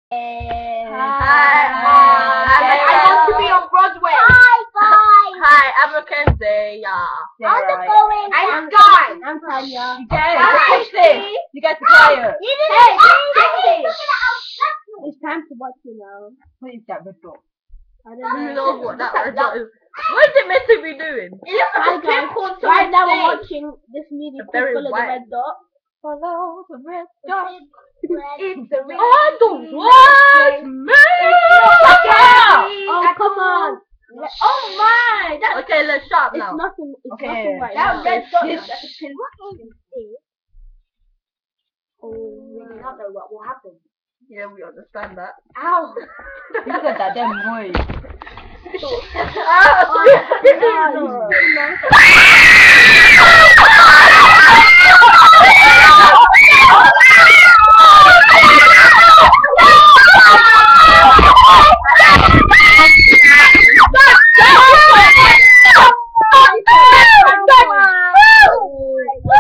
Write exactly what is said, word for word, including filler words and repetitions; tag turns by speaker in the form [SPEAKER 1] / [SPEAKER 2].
[SPEAKER 1] Hi. Hi. I want to be on Broadway.
[SPEAKER 2] Hi guys.
[SPEAKER 1] Hi, I'm Mackenzie. Yeah.
[SPEAKER 2] How's it going?
[SPEAKER 1] I'm Guy.
[SPEAKER 2] I'm Tanya.
[SPEAKER 1] You guys,
[SPEAKER 2] Hi,
[SPEAKER 1] watch this. You guys are tired.
[SPEAKER 2] You didn't hey, It's time to watch you now.
[SPEAKER 1] What is that video?
[SPEAKER 2] I
[SPEAKER 1] Who
[SPEAKER 2] don't know.
[SPEAKER 1] knows what that video is? What is it meant to be doing?
[SPEAKER 2] Hi guys. Right now we're watching this movie
[SPEAKER 1] A
[SPEAKER 2] called
[SPEAKER 1] very
[SPEAKER 2] Follow the
[SPEAKER 1] white-
[SPEAKER 2] Red Dot.
[SPEAKER 1] Follow the red dot.
[SPEAKER 2] It's
[SPEAKER 1] the red on the white man.
[SPEAKER 2] Oh come on.
[SPEAKER 1] Oh my! That's okay, let's shop
[SPEAKER 2] It's
[SPEAKER 1] now.
[SPEAKER 2] nothing. It's
[SPEAKER 1] Okay,
[SPEAKER 2] nothing right
[SPEAKER 1] that
[SPEAKER 2] now.
[SPEAKER 1] red dot
[SPEAKER 2] This-
[SPEAKER 1] is at the pin.
[SPEAKER 2] Oh, we do not know what will happen.
[SPEAKER 1] Yeah, we understand that.
[SPEAKER 2] Ow!
[SPEAKER 1] You said that damn boy.
[SPEAKER 2] Oh,
[SPEAKER 1] Ah,
[SPEAKER 2] no.